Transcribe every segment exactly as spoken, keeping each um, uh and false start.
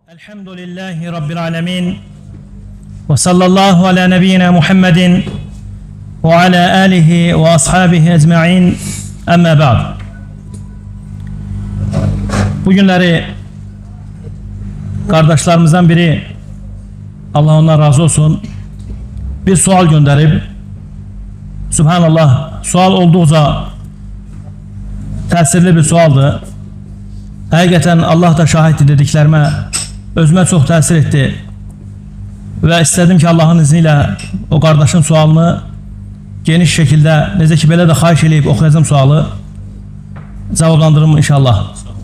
Elhamdülillahi Rabbil alemin ve sallallahu ala nebiyyina Muhammedin ve ala alihi ve ashabihi ecma'in amma ba'd. Bugünleri kardeşlerimizden biri, Allah ondan razı olsun, bir sual gönderip, Subhanallah, sual oldukça təsirli bir sualdı. Həqiqətən Allah da şahiddir dediklərime, özümə çox təsir etdi və istədim ki, Allahın izniyle o kardeşin sualını geniş şekilde, necə ki belə də xahiş edib oxuyacağım sualı, cavablandırırım inşallah.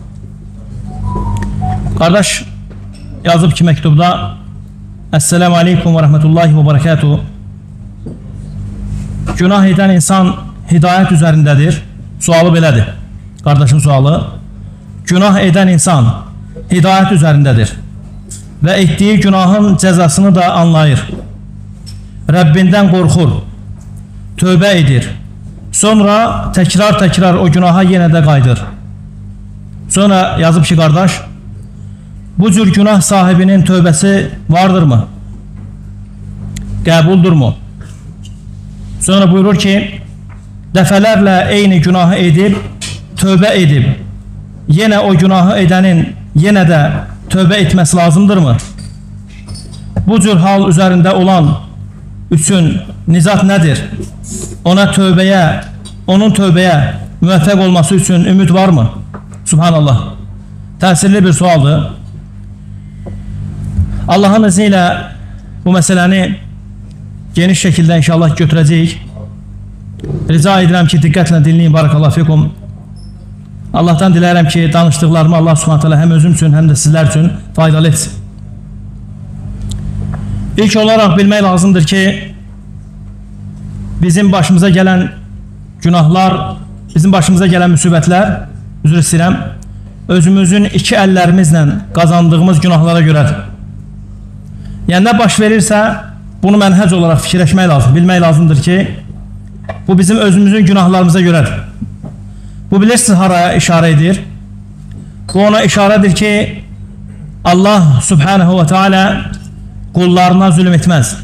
Kardeş yazıb ki məktubda: Esselamu Aleyküm ve Rahmetullahi ve Berekatuhu. Günah eden insan hidayet üzerindedir. Sualı belədir. Kardeşin sualı: Günah eden insan hidayet üzerindedir ve ettiği günahın cezasını da anlayır. Rabbinden korkur, tövbe edir. Sonra tekrar tekrar o günaha yine de kaydır. Sonra yazıp ki kardeş, bu cür günah sahibinin tövbesi vardır mı? Qəbuldur mu? Sonra buyurur ki, defelerle eyni günahı edip, tövbe edip, yine o günahı edenin yine de tövbe etmesi lazımdır mı? Bu cür hal üzerinde olan üçün nizat nedir? Ona tövbeye, onun tövbeye müvəffəq olması üçün ümid var mı? Subhanallah. Təsirli bir sualdır. Allah'ın izniyle bu meseleni geniş şekilde inşallah götürəcəyik. Rica edirəm ki, diqqətlə dinleyin. Barakallahu fikum. Allah'tan dilerim ki, danıştıklarımı Allah subhanahu teala hem özüm üçün hem de sizler için faydalı etsin. İlk olarak bilmək lazımdır ki, bizim başımıza gelen günahlar, bizim başımıza gelen müsibətlər, üzr istəyirəm, özümüzün iki əllərimizlə qazandığımız günahlara görədir. Yəni nə baş verirsə, bunu mənhəc olarak fikirləşmək lazım, bilmək lazımdır ki, bu bizim özümüzün günahlarımıza görədir. Bu bilirsiniz haraya işare edir? Bu ona işaredir ki, Allah Subhanahu ve Teala kullarına zulüm etmez.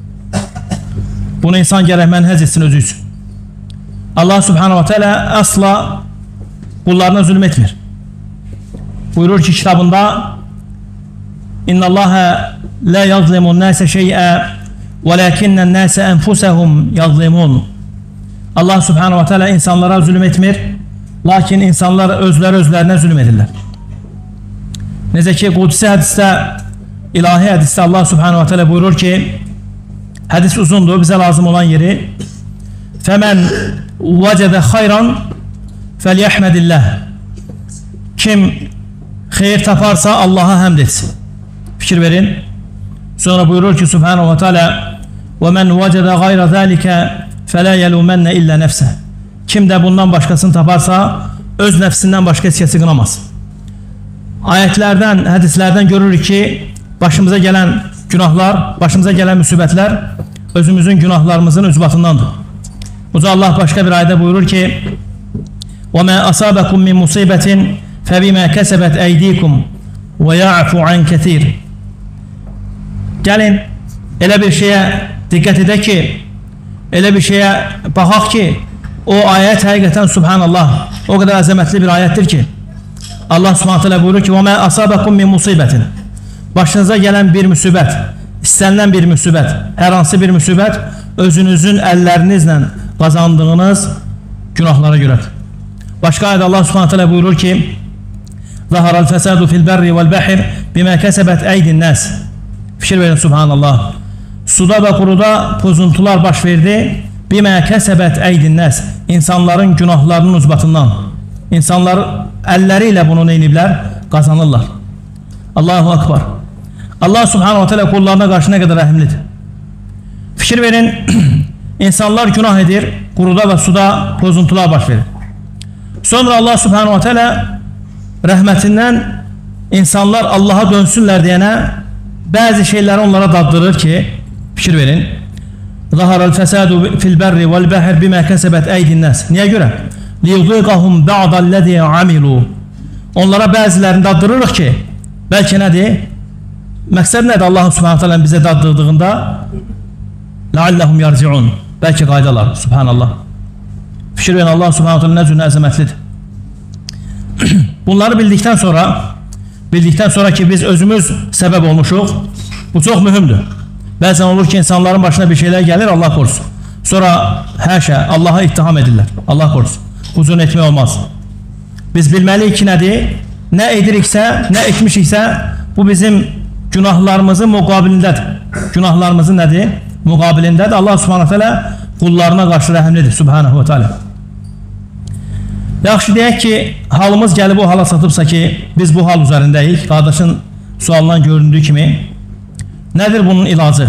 Bunu insan gerek menhec etsin özü için. Allah Subhanahu ve Teala asla kullarına zulüm etmir. Buyurur ki kitabında: İnna Allaha la yazlimun nase şey'a velakinnen nase enfusahum yazlimun. Allah Subhanahu ve Teala insanlara zulüm etmir. Lakin insanlar özləri özlerine zulüm edirlər. Necə ki, Qudsi hədisdə, ilahi hədisdə Allah Subhanahu wa Ta'ala buyurur ki, hədis uzundur, bize lazım olan yeri: Fəmən vəcədə xayran fəlyəhmədilləh. Kim xeyir taparsa Allah'a həmd etsin. Fikir verin. Sonra buyurur ki Subhanahu wa Ta'ala: وَمَنْ وَجَدَ غَيْرَ ذَٰلِكَ فَلَا يَلُومَنَّ إِلَّا نَفْسَهِ. Kim de bundan başkasını taparsa öz nefsinden başka hiç kınamaz. Ayetlerden, hadislerden görürük ki başımıza gelen günahlar, başımıza gelen musibetler özümüzün günahlarımızın üzbatındandır. Uza Allah başka bir ayette buyurur ki: وَمَا أَصَابَكُمْ مِنْ مُصِيبَةٍ فَبِمَا كَسَبَتْ اَيْد۪يكُمْ وَيَعْفُ عَنْ كَثِيرٍ. Gelin öyle bir şeye dikkat edek ki, öyle bir şeye bakak ki, o ayet hakikaten Subhanallah o kadar azametli bir ayettir ki Allah Subhanahu Teala buyurur ki وَمَا أَصَابَكُمْ مِنْ مُصِيبَةٍ. Başınıza gelen bir musibet, istenilen bir musibet, her hansı bir musibet özünüzün ellerinizle kazandığınız günahlara göre. Başka ayet Allah Subhanahu Teala buyurur ki ظَهَرَ الْفَسَادُ فِي الْبَرِّ وَالْبَحْرِ بِمَا كَسَبَتْ اَيْدِ النَّاسِ. Fikir verin Subhanallah. Suda ve kuruda pozuntular baş verdi. Bime kesebet eydin nas. İnsanların günahlarının uzbatından. İnsanlar elleriyle bunu neyliblər? Kazanırlar. Allahu Akbar. Allah Subhanahu Teala kullarına karşı ne kadar rahimlidir. Fikir verin. İnsanlar günah edir. Kuruda ve suda pozuntular baş verir. Sonra Allah Subhanahu Teala rahmetinden insanlar Allah'a dönsünler diyene bazı şeyleri onlara daddırır ki, fikir verin. ظَهَرَ الْفَسَادُ فِي الْبَرِّ وَالْبَحْرِ بِمَا كَسَبَتْ اَيْدِ النَّاسِ. Niye göre? لِيُضِيقَهُمْ بَعْضَ الَّذِي عَمِلُوا. Onlara bazılarını daddırırıq ki, belki nedir? məqsəd nədir Allah Subhanahu taala bizə daddırdığında? La'allahum yarci'un. Bəlkə qaydalar. Subhanallah. Fikir verin, Allah Subhanahu taala nə cür əzəmətlidir. Bunları bildikdən sonra bildikdən sonra ki biz özümüz səbəb olmuşuq. Bu çox mühümdür. Bəzən olur ki insanların başına bir şeylər gəlir, Allah korusun. Sonra həşə Allaha ittiham edirlər. Allah korusun. Huzur etmək olmaz. Biz bilməliyik ki nədir? Nə ediriksə, nə etmişiksə bu bizim günahlarımızın müqabilindədir. Günahlarımızın nədir? Müqabilindədir. Allah Subhanahu taala qullarına qarşı rəhimlidir. Subhanahu taala. Yaxşı deyək ki, halımız gəlib o hala satıbsa ki, biz bu hal üzərindəyik. Qardaşın sualından göründüyü kimi. Nədir bunun ilacı?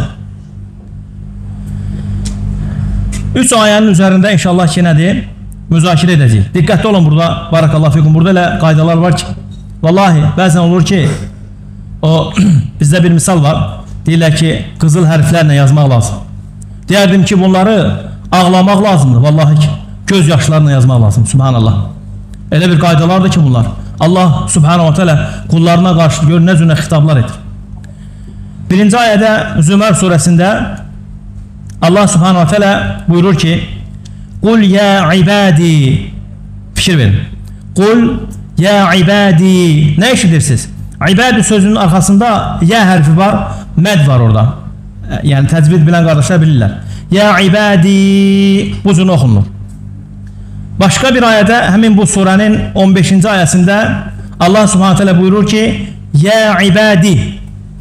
Üç ayənin üzərində inşallah ki, nədir? Müzakirə edəcəyik. Diqqətli olun burada, barakallahu fikum. Burada elə qaydalar var ki, vallahi bəzən olur ki, o bizdə bir misal var. Deyirlər ki, qızıl hərflərlə yazmaq lazım. Deyərdim ki, bunları ağlamaq lazımdır. Vallahi ki, göz yaşlarına yazmaq lazım. Subhanallah. Elə bir qaydalardır ki bunlar. Allah Subhanahu taala qullarına qarşı gör nə cür xitablar edir. Birinci ayədə Zümər surəsində Allah Subhanahu taala buyurur ki: "Qul ya ibadi." Fikir verin. "Qul ya ibadi." Nə eşidirsiniz? İbadi sözünün arxasında ya hərfi var, məd var orada. Yəni təcvid bilən qardaşlar bilirlər. Ya ibadi bu cür oxunur. Başqa bir ayədə həmin bu surənin on beşinci ayəsində Allah Subhanahu taala buyurur ki: "Ya ibadi."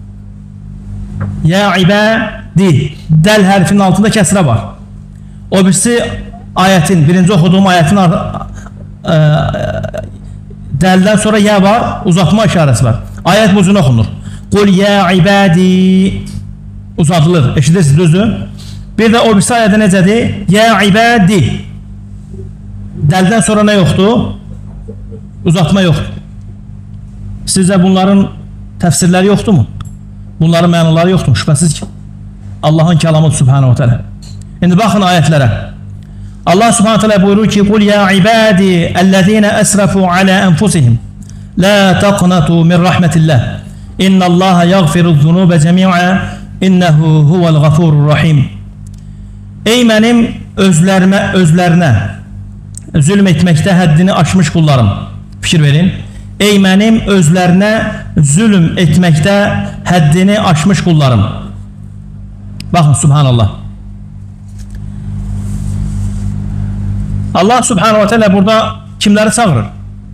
Ya ibadi. Dəl hərfinin altında kəsrə var. O birisi ayətin, birinci oxuduğum ayətin ə, dəldən sonra ya var, uzatma işarəsi var. Ayət bu cür oxunur. Qul ya ibadi. Uzadılır. Eşidirsiniz düzdür? Bir də o birisi ayədə necədir? Ya ibadi. Dəldən sonra nə yoxdur? Uzatma yoxdur. Sizcə bunların təfsirləri yoxdur mu? Bunların mənaları yoxdur, şübhəsiz ki. Allahın kəlamıdır Subhanahu taala. İndi baxın ayətlərə. Allah Subhanahu taala buyurur ki: "Qul ya ibadi ellezina asrafu ala enfusihim la taqnatu min rahmetillah. İnnallaha yaghfiru'z-zunuba cemi'a innehu huvel gafurur rahim." Ey mənim özlərimə, özlərinə zülm etməkdə həddini aşmış qullarım. Fikir verin. Ey mənim özlərinə zülm etməkdə həddini aşmış qullarım. Baxın, subhanallah. Allah Subhanahu taala burada kimləri çağırır?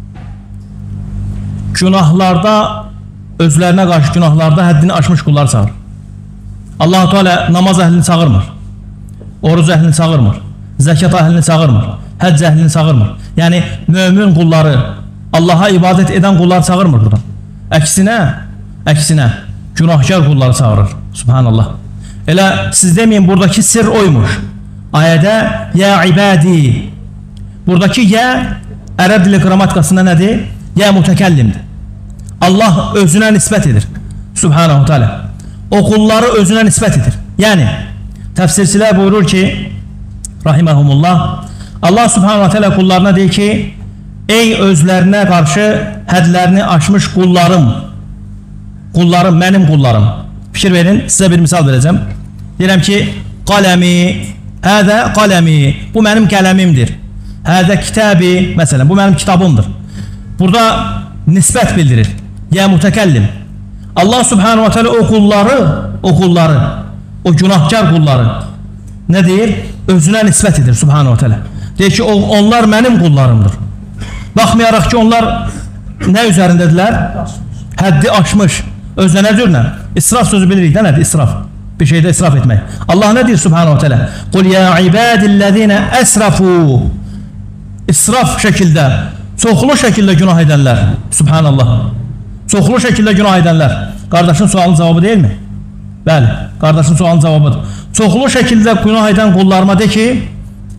Günahlarda, özlərinə qarşı günahlarda həddini aşmış qulları çağırır. Allah Teala namaz əhlini çağırmır. Oruc əhlini çağırmır. Zəkat əhlini çağırmır. Həcc əhlini çağırmır. Yəni mömin qulları, Allaha ibadət edən qulları çağırmır burada. Əksinə, əksinə günahkar qulları çağırır. Subhanallah. Elə siz deməyin, buradakı sir oymuş. Ayədə ya ibadi. Buradakı ya ərəb dili qrammatikasında nədir? Ya mütəkəllimdir. Allah özünə nisbət edir. Subhanahu Teala. O qulları özünə nisbət edir. Yəni təfsirçilər buyurur ki, rahiməhumullah, Allah Subhanahu Teala qullarına deyir ki, ey özlərinə qarşı hədlərini aşmış qullarım, qullarım, mənim qullarım. Fikir verin, sizə bir misal verəcəm. Deyirəm ki, qaləmi, hədə qaləmi, bu mənim qələmimdir. Hədə kitabi, məsələn, bu mənim kitabımdır. Burada nisbət bildirir. Ya mütəkəllim. Allah Subhanahu Teala o qulları, o qulları, o günahkar qulları nə deyir? Özünə nisbət edir Subhanahu Teala. Deyir ki, onlar mənim qullarımdır. Baxmayaraq ki, onlar nə üzərindədirlər? Həddi aşmış. Özünə nə cürlə? İsraf sözü bilirik də nədir? İsraf. Bir şeydə israf etmək. Allah nə deyir Subhanahu Teala? Qul ya ibadillezine esrafu. İsraf şəkildə, çoxlu şəkildə günah edənlər. Subhanallah. Çoxlu şəkildə günah edənlər. Qardaşın sualının cavabı deyil mi? Bəli, qardaşın sualının cavabıdır. Çoxlu şəkildə günah edən qullarıma de ki,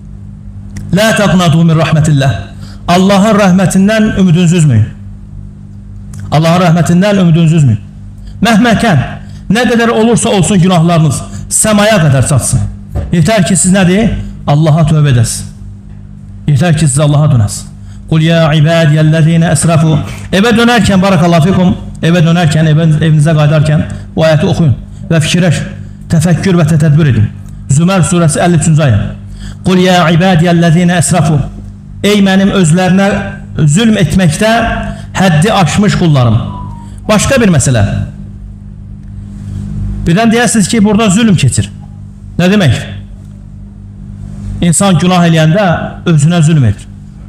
la taqnatu min rahmetillah. Allahın rəhmətindən ümidinizi üzməyin. Allahın rəhmətindən ümidinizi üzməyin. Məhməkən, nə qədər olursa olsun günahlarınız səmaya qədər çatsın. Yetər ki, siz nədir? Allaha tövbə edəsiniz. Yetər ki, siz Allaha dönəsiniz. Qul ya ibadiyellezine esrafu. Evə dönərkən, barakallahu fikum, Evə dönərkən, evə, evinizə qayıdarkən bu ayəti oxuyun və fikirləş, təfəkkür və tədbir edin. Zümər surəsi əlli üçüncü ayə. Qul ya ibadiyəl-ləzīnə əsrafu. Ey mənim özlərinə zülm etməkdə həddi aşmış qullarım. Başqa bir məsələ. Birdən deyəsiniz ki, burada zülm keçir. Nə demək? İnsan günah eləyəndə özünə zülm edir.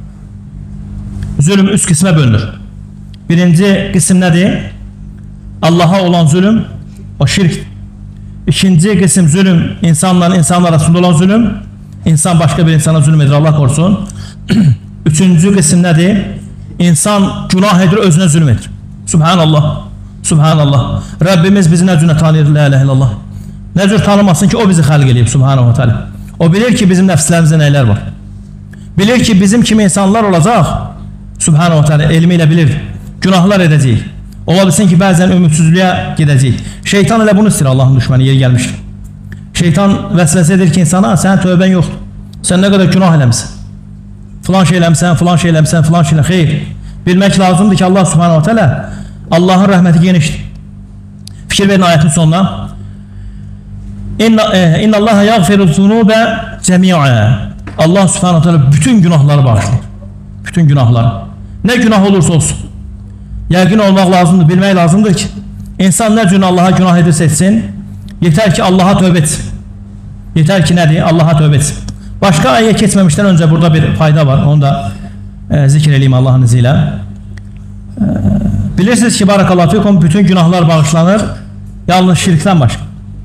Zülm üç qismə bölünür. Birinci qism nədir? Allaha olan zülm, o şirkdir. İkinci qism zülm, insanla insan arasında olan zülm. İnsan başqa bir insana zülm edir, Allah korusun. Üçüncü qism nədir? İnsan günah edir, özünə zülm edir. Subhanallah, Subhanallah. Rəbbimiz bizi nə cürə tanıyır, la ilahe illallah. Nə cür tanımasın ki, o bizi xəlq eləyib, Subhanahu teala. O bilir ki, bizim nəfslərimizdə nəylər var. Bilir ki, bizim kimi insanlar olacaq, Subhanahu teala elmi ilə bilir. Günahlar edəcəyik. Ola bilsin ki, bəzən ümidsizliyə gedəcəyik. Şeytan elə bunu istəyir, Allahın düşməni, yeri gəlmişdir. Şeytan vəsvəsə edir ki, insana, sənin tövbən yoxdur. Sən nə qədər günah eləmsən. Filan şey eləmsən, filan şey eləmsən, filan şey eləmsən. Xeyr. Bilmək lazımdır ki, Allah Subhanahu teala Allahın rəhməti genişdir. Fikir verin ayətin sonuna. İnna, e, inna Allaha yaghfiru zunube cemi'a. Allah Subhanahu teala bütün günahları bağışlar. Bütün günahları. Ne günah olursa olsun. Yəqin olmaq lazımdır, bilmək lazımdır ki, insan nə cür Allaha günah edirsə etsin, yetər ki, Allaha tövbə etsin. Yetər ki, nədir? Allaha tövbə etsin. Başqa ayə keçməmişdən öncə burada bir fayda var, onu da e, zikr edeyim Allahın izi ilə. E, bilirsiniz ki, barakallahu fikum, bütün günahlar bağışlanır, yalnız şirkdən başqa.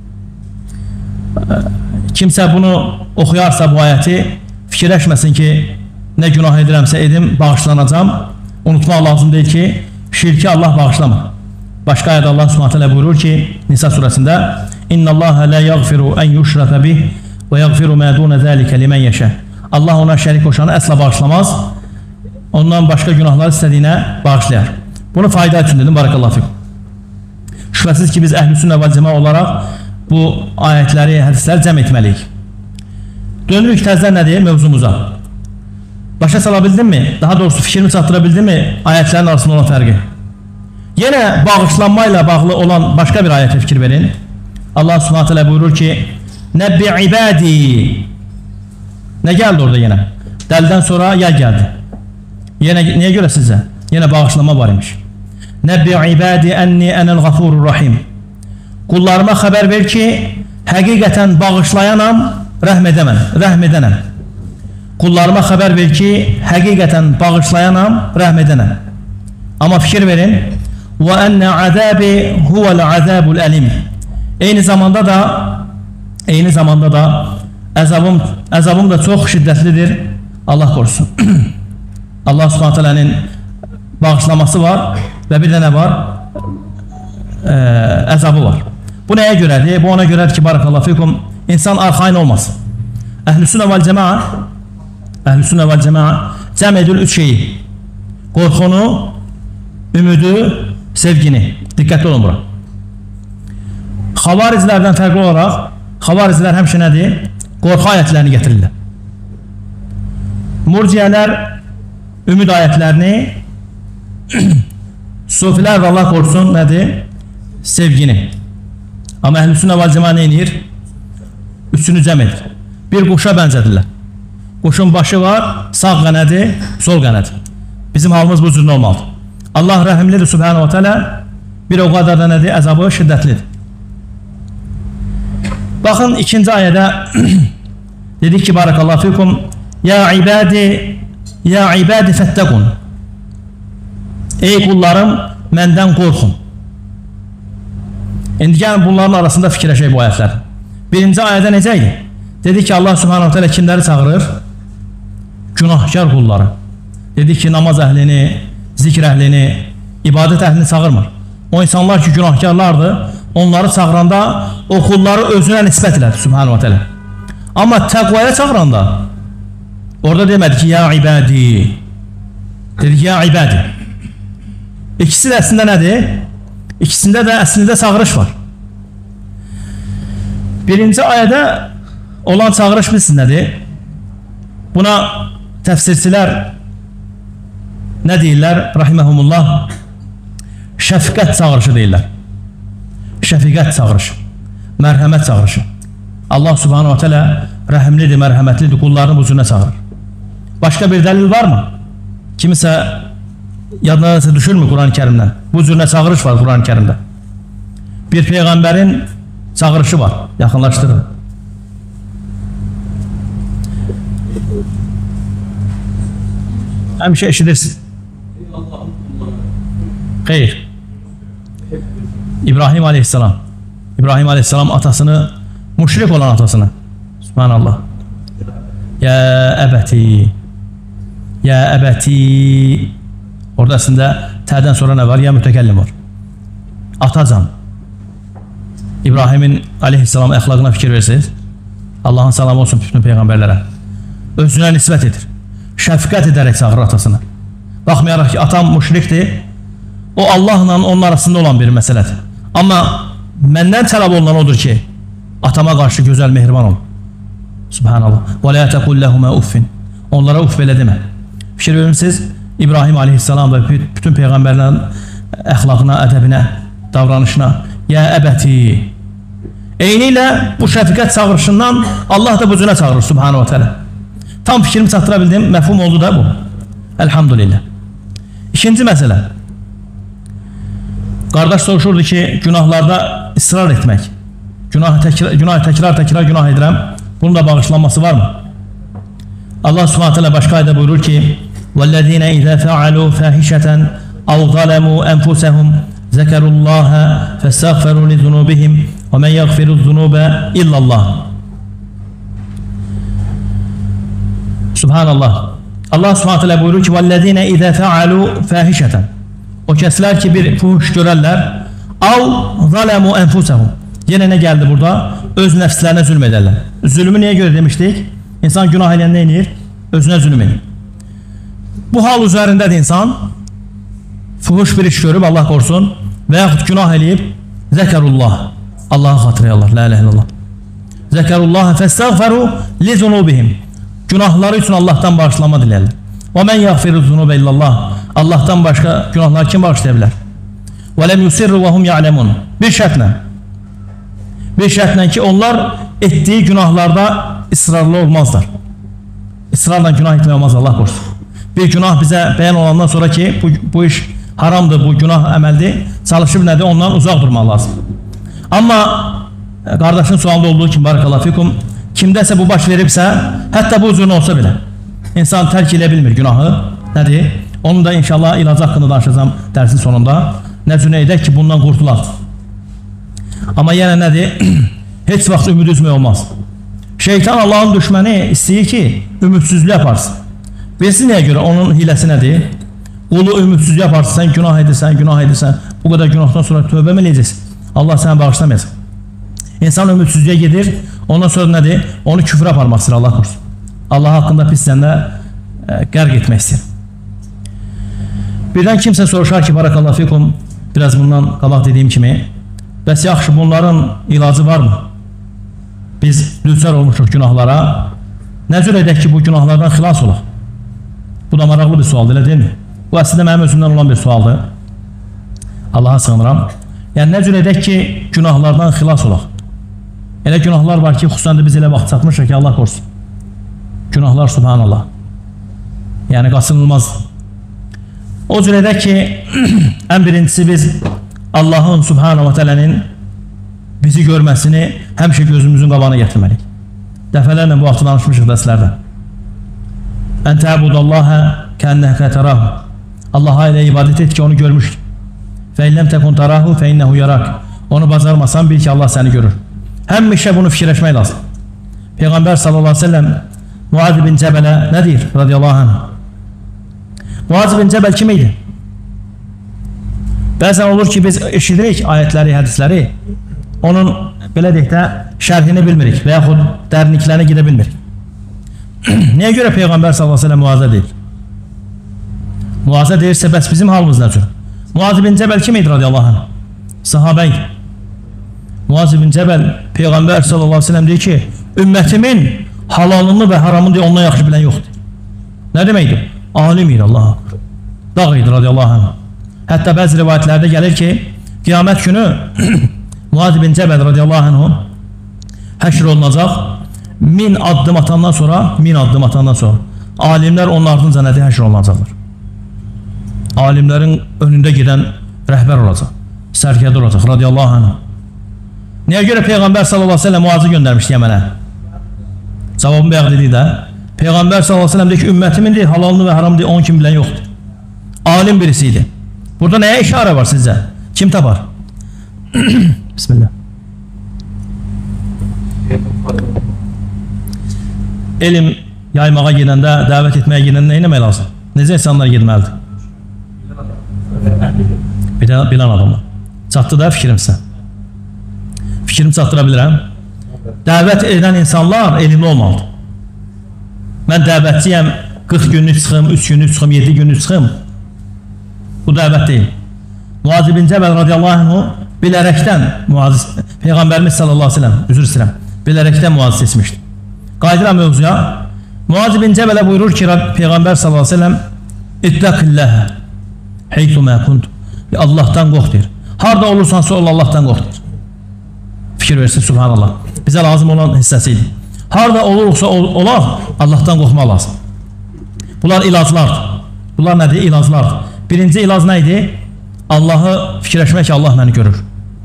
E, kimsə bunu oxuyarsa bu ayəti, fikirləşməsin ki, nə günah edirəmsə edim, bağışlanacam. Unutmaq lazım deyil ki, şirki Allah bağışlamır. Başqa ayədə Allah Subhanahu teala buyurur ki, Nisa surəsində: "İnna Allaha la yaghfiru an yushraka bih və yaghfiru ma dun zalika limen yasha." Allah ona şərik qoşanı əsla bağışlamaz. Ondan başqa günahları istədiyinə bağışlayar. Bunu fayda üçün dedim, barakallahu fikum. Şübhəsiz ki, biz əhl-i-sünnə və cəma olaraq bu ayətləri, hədisləri cəm etməliyik. Dönürük təzdən nədir? Mövzumuza. Başa sala bildinmi? Daha doğrusu fikrimi çatdıra bildinmi ayətlərin arasında olan fərqi? Yenə bağışlanmayla bağlı olan başqa bir ayətə fikir verin. Allah Subhanahu teala buyurur ki: "Nəbbi ibadi." Nə gəldi orada yenə? Dəldən sonra ya gəldi. Yenə niyə görə sizə? Yenə bağışlanma var imiş. "Nəbbi ibadi enni enel gafurur rahim." Qullarıma xəbər ver ki, həqiqətən bağışlayanam, rəhm edəməm, rəhm edənəm. Qullarıma xəbər ver ki, həqiqətən bağışlayanam, rəhm edənəm. Amma fikir verin. Və ənə əzəbi huvəl əzəbul əlim. Eyni zamanda da eyni zamanda da əzabım, əzabım da çox şiddətlidir. Allah korusun. Allah Subhanahu teala'nın bağışlaması var və bir də nə var? Ə, əzabı var. Bu nəyə görədir? Bu ona görədir ki, barakallahu fikum, insan arxain olmasın. Əhl-i-sünnə vəl-cəmaa Əhl-i-sünnə vəl-cəmaa cəm edir üç şeyi: qorxunu, ümidi, sevgini. Diqqətli olun bura. Xavarizlərdən fərqli olaraq, xavarizlər həmişə nədir? Qorxu ayətlərini gətirirlər. Murciyələr ümid ayətlərini, sufilər və Allah korusun nədir? Sevgini. Amma əhl-i-sünnə vəl-cəmaa nə edir? Üçünü cəm edir. Bir quşa bənzədirlər. Quşun başı var, sağ qənədi, sol qənədi. Bizim halımız bu cürün olmalıdır. Allah rəhimlidir Subhanahu teala, bir o qədər da nədir? Əzabı şiddətlidir. Baxın ikinci ayədə dedik ki, barakallahu fikum, ya ibadi, ya ibadi fəttəqun. Ey qullarım, məndən qorxun. İndi gəlin bunların arasında fikirləşək bu ayətlər. Birinci ayədə necə idi? Dedi ki, Allah Subhanahu teala kimləri çağırır? Günahkar qulları. Dedi ki, namaz əhlini, zikr əhlini, ibadət əhlini çağırmır. O insanlar ki, günahkarlardır, onları çağıranda o qulları özünə nisbət elədi Subhanahu teala. Amma təqvaya çağıranda orada demədi ki, ya ibadi. Dedi ki, ya ibadi. İkisi də əslində nədir? İkisində də əslində çağırış var. Birinci ayədə olan çağırış bilsin nədir? Buna təfsirçilər nə deyirlər? Rahiməhumullah. şəfqət çağırışı deyirlər. Şəfiqət çağırışı, mərhəmət çağırışı. Allah subhanahu wa ta'ala rəhimlidir, mərhəmətlidir, qullarını bu cürünə çağırır. Başqa bir dəlil varmı? Kimisə yadına nəsə düşürmü Quran-ı Kərimdən? Bu cürünə çağırış var Quran-ı Kərimdə. Bir peyğəmbərin çağırışı var, yaxınlaşdırın. Həmişə eşidirsiniz. Xeyr. İbrahim aleyhisselam. İbrahim aleyhisselam atasını, müşrik olan atasını. Subhanallah. Ya əbəti. Ya əbəti. Orada əslində tədən sonra nə var? Ya mütəkəllim var. Atacan. İbrahimin aleyhisselam əxlaqına fikir versiniz. Allah'ın salamı olsun bütün peyğəmbərlərə. Özünə nisbət edir. Şəfqət edərək çağırır atasını. Baxmayaraq ki, atam müşrikdir. O Allahla onun arasında olan bir məsələdir. Amma məndən tələb olunan odur ki, atama qarşı gözəl mehriban ol. Subhanallah. Və la təqul ləhumə uffin. Onlara uff belə demə. Fikir verirsiniz, İbrahim aleyhisselam da bütün peyğəmbərlərin əxlaqına, ədəbinə, davranışına ya əbəti. Eyni ilə bu şəfiqət çağırışından Allah da bu cürə çağırır Subhanahu wa ta'ala. Tam fikrimi çatdıra bildim, məfhum oldu da bu. Elhamdülillah. İkinci məsələ. Qardaş soruşurdu ki, günahlarda ısrar etmək. Günah təkrar, günah təkrar təkrar günah edirəm. Bunun da bağışlanması var mı? Allah Subhanahu wa ta'ala başqa ayda buyurur ki: "Vellezîne izâ fe'alû fâhişeten ev zalemu enfusehum zekerullâhe festağferû lizunûbihim ve men yagfiru'z-zunûbe illallah." Subhanallah. Allah Subhanahu wa ta'ala buyurur ki: "Vellezîne izâ fe'alû fâhişeten." O kəslər ki, bir fuhuş görərlər, "Ev zalemu enfusehum." Yenə nə gəldi burada? Öz nəfslərinə zülm edərlər. Zülmü niyə görə demişdik? İnsan günah edən nə edir? Özünə zülm edir. Bu hal üzərindədir insan. Fuhuş bir iş görüb, Allah qorusun, və yaxud günah eləyib, zəkerullah. Allah'ı xatırlayarlar, la ilahe illallah. Zəkerullaha festağferu li zunubihim. Günahları üçün Allah'tan bağışlama diləyirlər. Və men yagfiru'z-zunube illallah. Allah'tan başqa günahlar kim bağışlaya bilər? Və lem yusirru və hum ya'lemun. Bir şərtlə. Bir şərtlə ki, onlar etdiyi günahlarda ısrarlı olmazlar. İsrarla günah etmək olmaz, Allah qorusun. Bir günah bizə bəyan olandan sonra ki, bu, bu iş haramdır, bu günah əməldir, çalışıb nədir, ondan uzaq durmaq lazım. Amma qardaşın sualda olduğu kimi, barakallahu fikum, kimdəsə bu baş veribsə, hətta bu üzrün olsa belə, insan tərk edə bilmir günahı, nədir? Onu da inşallah ilacı haqqında danışacağım dərsin sonunda. Nə cünə edək ki, bundan qurtulaq. Amma yenə nədir? Heç vaxt ümid üzmək olmaz. Şeytan Allah'ın düşməni istəyir ki, ümidsizlik yaparsın. Bilsin nəyə görə? Onun hiləsi nədir? Qulu ümidsizlik yaparsın, sən günah edirsən, günah edirsən, bu qədər günahdan sonra tövbə mi eləyəcəksin? Allah səni bağışlamayacaq. İnsan ümidsizliyə gedir, ondan sonra nədir? Onu küfrə aparmaq istəyir, Allah qorusun. Allah haqqında pis səndə e, qərq etmək istəyir. Birdən kimsə soruşar ki, barakallahu fikum, biraz bundan qabaq dediyim kimi, bəs yaxşı, bunların ilacı var mı? Biz lütfər olmuşuq günahlara. Nə cür edək ki, bu günahlardan xilas olaq? Bu da maraqlı bir sualdır, elə deyil mi? Bu əslində mənim özümdən olan bir sualdır. Allaha sığınıram. Yəni, nə cür edək ki, günahlardan xilas olaq? Elə günahlar var ki, xüsusən də biz elə vaxt çatmışıq ki, Allah qorusun. Günahlar, subhanallah. Yəni, qaçınılmaz. O cür edək ki, ən birincisi biz Allah'ın subhanahu wa ta'ala'nın bizi görməsini həmişə gözümüzün qabağına gətirməliyik. Dəfələrlə bu vaxtı danışmışıq dərslərdə. Ən təbudallaha kənnəhə tərahu. Allah'a ilə ibadət et ki, onu görmüşdür. Fə illəm təkun tərahu fə innəhu yarak. Onu bacarmasan bil ki, Allah səni görür. Həmişə bunu fikirləşmək lazım. Peyğəmbər sallallahu aleyhi ve sellem Muaz bin Cəbələ nə deyir? Radiyallahu anh. Muaz bin Cəbəl kim idi? Bəzən olur ki, biz eşidirik ayətləri, hədisləri, onun belə deyək də şərhini bilmirik və yaxud dərinliklərinə gedə bilmirik. Nəyə görə Peyğəmbər sallallahu aleyhi ve sellem Muaz'a deyir? Muaz'a deyirsə, bəs bizim halımız nə cür? Muaz bin Cəbəl kim idi radiyallahu anh? Sahabə idi. Muaz bin Cəbəl Peyğəmbər sallallahu aleyhi ve sellem deyir ki, ümmətimin halalını və haramını ondan yaxşı bilən yoxdur. Nə deməkdir? Alim idi Allah'a. Dağ idi radiyallahu anh. Hətta bəzi rivayətlərdə gəlir ki, qiyamət günü Muaz bin Cəbəl radiyallahu anhu həşr olunacaq. Min addım atandan sonra, min addım atandan sonra alimlər onun ardınca nədir həşr olunacaqlar. Alimlərin önündə gedən rəhbər olacaq, sərkərdə olacaq radiyallahu anhu. Niyə görə Peyğəmbər sallallahu aleyhi ve sellem Muazı göndərmişdi Yəmənə? Cavabın bəyax dediyi də, Peyğəmbər sallallahu aleyhi ve sellem deyir ki, ümmetimindir, halalını və haramdır, onun kim bilən yoxdur. Alim birisiydi. Burada nəyə işarə var sizcə? Kim tapar? Bismillah. Elm yaymağa gedəndə, dəvət etməyə gedəndə nə etmək lazım? Necə insanlar gedməlidir? Bilən adamlar. Çatdı da fikrimsə. Fikrimi çatdıra bilirəm. Dəvət edən insanlar elmli olmalıdır. Mən dəvətçiyəm, qırx günlük çıxım, üç günlük çıxım, yeddi günlük çıxım. Bu dəvət deyil. Muaz bin Cəbəl radiyallahu anhu bilərəkdən Muaz, Peyğəmbərimiz sallallahu aleyhi ve sellem, üzr istəyirəm, bilərəkdən Muaz seçmişdi. Qaydıram mövzuya. Muaz bin Cəbələ buyurur ki, Peyğəmbər sallallahu aleyhi ve sellem İttəqilləhə heytu mə kuntum. Allahdan qorx deyir. Harada olursansa ol, Allahdan qorx deyir. Fikir versin, subhanallah. Bizə lazım olan hissəsiydi. Harada olursa ol, olaq, Allahdan qorxmaq lazım. Bunlar ilaclardır. Bunlar nədir? İlaclardır. Birinci ilac nə idi? Allahı fikirləşmək ki, Allah məni görür.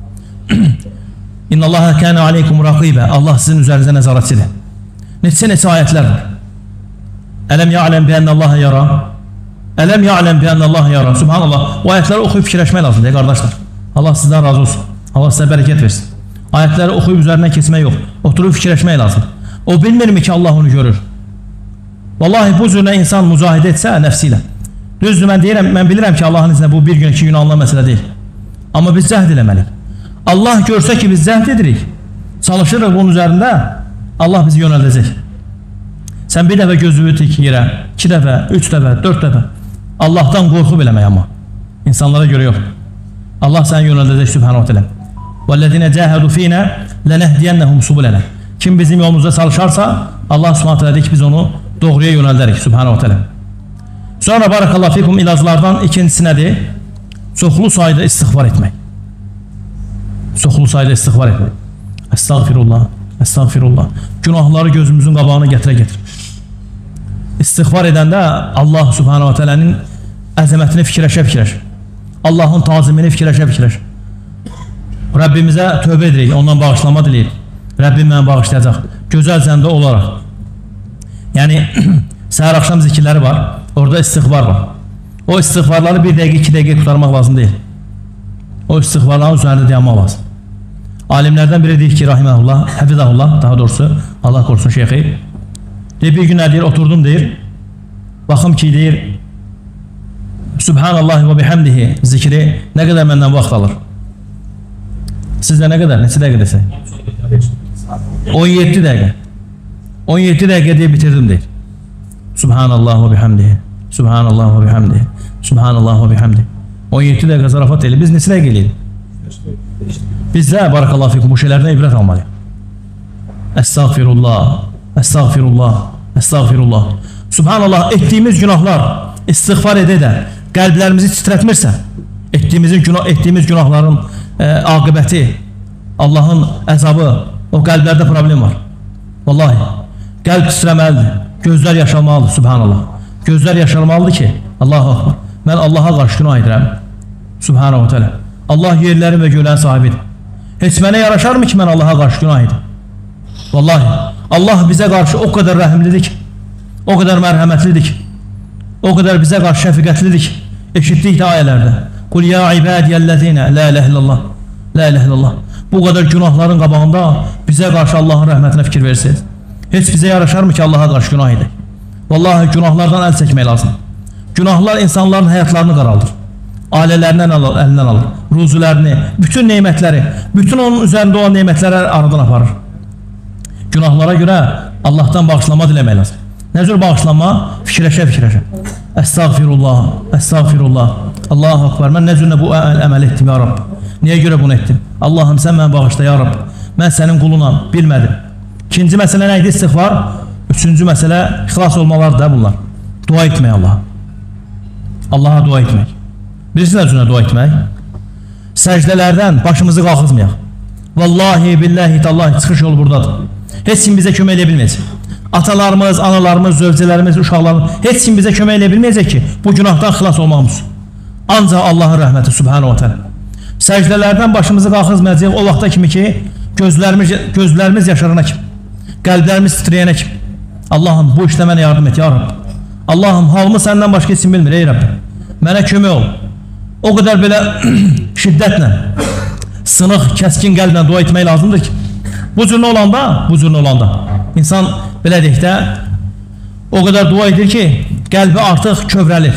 İnna Allaha kana aleykum raqibə. Allah sizin üzərinizə nəzarətçidir. Neçə-neçə ayətlər var. Ələm ya'ləm bi ənə Allaha yara. Ələm ya'ləm bi ənə Allaha yara. Subhanallah. O ayətləri oxuyub fikirləşmək lazımdır, qardaşlar. Allah sizdən razı olsun. Allah sizə bərəkət versin. Ayətləri oxuyub üzərindən keçmək yox. Oturub fikirləşmək lazım. O bilmirmi ki, Allah onu görür? Vallahi bu cürlə insan mücahidə etsə nəfsi ilə. Düzdür, mən deyirəm, mən bilirəm ki, Allahın izinə bu bir gün, iki gün alınan məsələ deyil. Amma biz cəhd eləməliyik. Allah görsə ki, biz cəhd edirik, çalışırıq bunun üzərində, Allah bizi yönəldəcək. Sən bir dəfə gözünü tik yerə, iki dəfə, üç dəfə, dörd dəfə. Allahdan qorxub eləmək amma. İnsanlara görə yox. Allah səni yönəldəcək, subhanahu teala. وَالَّذِينَ جَاهَدُوا فِينَا لَنَهْدِيَنَّهُمْ سُبُلَنَا. Kim bizim yolumuzda çalışarsa, Allah subhanahu teala deyir ki, biz onu doğruya yönəldərik, subhanahu teala. Sonra barakallahu fikum ilaclardan ikincisi nədir? Çoxlu sayda istiğfar etmək. Çoxlu sayda istiğfar etmək. Estağfirullah, estağfirullah. Günahları gözümüzün qabağına gətirə-gətir. İstiğfar edəndə Allah subhanahu teala'nın əzəmətini fikirləşə-fikirləş. Allahın tazimini fikirləşə-fikirləş. Rəbbimizə tövbə edirik, ondan bağışlama diləyir. Rəbbim məni bağışlayacaq. Gözəl zəndə olaraq. Yəni, səhər axşam zikirləri var, orada istiğfar var. O istiğfarları bir dəqiqə, iki dəqiqə tutarmaq lazım deyil. O istiğfarların üzərində dayanmaq lazım. Alimlərdən biri deyir ki, rahiməhullah, həfizəhullah, daha doğrusu, Allah korusun şeyxi. Deyir, bir gün nə deyir, oturdum deyir, baxım ki, deyir, Subhanallah və bihamdihi zikri nə qədər məndən vaxt alır? Sizdə nə qədər? Neçə dəqiqə desək? on yeddi dəqiqə. on yeddi dəqiqə deyə bitirdim deyir. Subhanallah və bihamdihi. Subhanallah və bihamdihi. Subhanallah və bihamdihi. on yeddi dəqiqə zarafat deyil. Biz neçə dəqiqə eləyirik? Biz də barakallahu fikum bu şeylərdən ibrət almalıyıq. Estağfirullah. Estağfirullah. Estağfirullah. Subhanallah, etdiyimiz günahlar istiğfar edə-edə qəlblərimizi titrətmirsə, etdiyimiz, günah, etdiyimiz günahların e, aqibəti, Allahın əzabı, o qəlblərdə problem var. Vallahi, qəlb titrəməlidir, gözlər yaşalmalıdır, subhanallah. Gözlər yaşalmalıdır ki, Allahu akbar, mən Allaha qarşı günah edirəm, subhanahu teala. Allah yerlərin və göylərin sahibidir. Heç mənə yaraşarmı ki, mən Allaha qarşı günah edim? Vallahi, Allah bizə qarşı o qədər rəhimlidir ki, o qədər mərhəmətlidir ki, o qədər bizə qarşı şəfiqətlidir ki, eşitdik də ayələrdə. Qul ya ibadiyəllezine la ilahe illallah, la ilahe illallah. Bu qədər günahların qabağında bizə qarşı Allahın rəhmətinə fikir versiniz. Heç bizə yaraşarmı ki, Allaha qarşı günah edək? Vallahi, günahlardan əl çəkmək lazım. Günahlar insanların həyatlarını qaraldır. Ailələrindən alır, əlindən alır, ruzulərini, bütün neymətləri, bütün onun üzərində olan neymətləri aradan aparır. Günahlara görə Allahdan bağışlama diləmək lazım. Nə cür bağışlanma? Fikirləşə-fikirləşə. Estağfirullah, estağfirullah. Allahu akbar. Mən nə cür bu əməl etdim, ya Rab? Niyə görə bunu etdim? Allahım, sən mənə bağışla, ya Rab. Mən sənin qulunam, bilmədim. İkinci məsələ nə idi? İstiğfar. Üçüncü məsələ xilas olmalar da bunlar. Dua etmək Allaha. Allaha dua etmək. Bilirsiniz üzünə dua etmək. Səcdələrdən başımızı qalxızmayaq. Vallahi, billahi, tallahi çıxış yolu buradadır. Heç kim bizə kömək edə bilməyəcək. Atalarımız, analarımız, zövcələrimiz, uşaqlarımız heç kim bizə kömək edə bilməyəcək ki, bu günahdan xilas olmağımız. Ancaq Allahın rəhməti subhanahu wa ta'ala. Səcdələrdən başımızı qalxızmayacaq o vaxta kimi ki, gözlərimiz, gözlərimiz yaşarana kimi, qəlblərimiz titrəyənə kimi. Allahım, bu işlə mənə yardım et, ya Rabbi. Allahım, halımı səndən başqa heç kim bilmir, ey Rabbi. Mənə kömək ol. O qədər belə şiddətlə, sınıq, kəskin qəlblə dua etmək lazımdır ki, bu cürün olanda, bu cürün olanda, insan belə deyək də, o qədər dua edir ki, qəlbi artıq kövrəlir.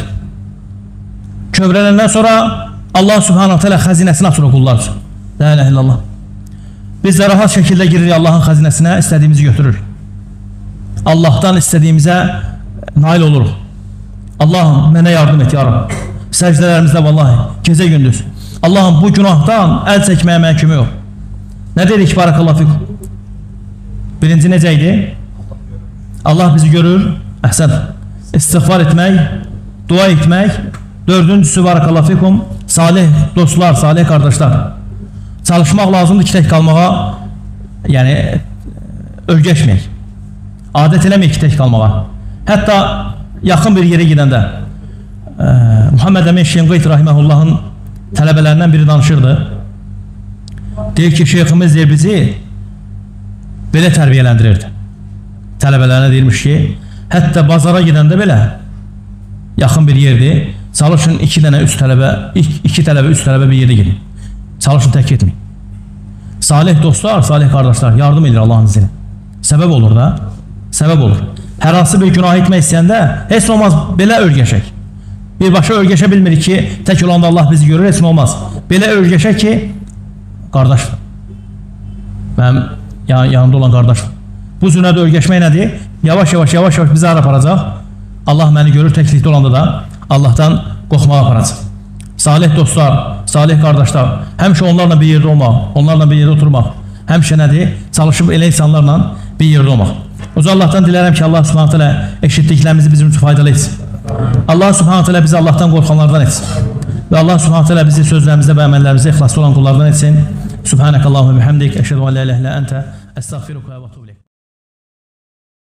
Kövrələndən sonra Allah subhanahu teala xəzinəsini açır o qullar üçün. La ilahe illallah. Biz də rahat şəkildə giririk Allahın xəzinəsinə, istədiyimizi götürürük. Allahdan istədiyimizə nail oluruq. Allahım, mənə yardım et, ya Rabbi. Səcdələrimizdə vallahi, gecə gündüz. Allahım, bu günahdan əl çəkməyə mənə kömək ol. Nə dedik, barakallahu fikum? Birinci necə idi? Allah bizi görür, əhsən. İstiğfar etmək, dua etmək. Dördüncüsü, barakallahu fikum, salih dostlar, salih qardaşlar. Çalışmaq lazımdır ki, tək qalmağa, yəni, örgəşməyək. Adət eləməyək ki, tək qalmağa. Hətta yaxın bir yerə gedəndə, e, Muhammed Əmin Şenqeyt Rahiməhullahın tələbələrindən biri danışırdı. Deyir ki, şeyximiz deyir bizi belə tərbiyələndirirdi. Tələbələrinə deyirmiş ki, hətta bazara gedəndə belə yaxın bir yerdir. Çalışın iki dənə üç tələbə, iki tələbə, üç tələbə bir yerdə gedin. Çalışın tək etməyin. Salih dostlar, salih qardaşlar yardım edir Allahın izniyle. Səbəb olur da, səbəb olur. Hər hansı bir günah etmək istəyəndə heç olmaz belə örgəşək. Birbaşa örgəşə bilmirik ki, tək olanda Allah bizi görür, heç olmaz. Belə örgəşək ki, qardaşdır. Mənim yanımda olan qardaşdır. Bu zünədə örgəşmək nədir? Yavaş yavaş, yavaş yavaş bizi ara aparacaq. Allah məni görür, təklikdə olanda da Allahdan qorxmağa aparacaq. Salih dostlar, salih qardaşlar, həmişə onlarla bir yerdə olmaq, onlarla bir yerdə oturmaq, həmişə nədir? Çalışıb elə insanlarla bir yerdə olmaq. O zaman Allahdan dilərəm ki, Allah subhanahu teala eşitdiklərimizi bizim üçün faydalı etsin. Allah subhanahu teala bizi Allahdan qorxanlardan etsin. Və Allah subhanahu teala bizi sözlərimizdə və əməllərimizdə ixlaslı olan qullardan etsin. Subhanakallahumma bihamdik, əşhədu an la ilaha illa ente, estağfiruka və etûbü ileyk.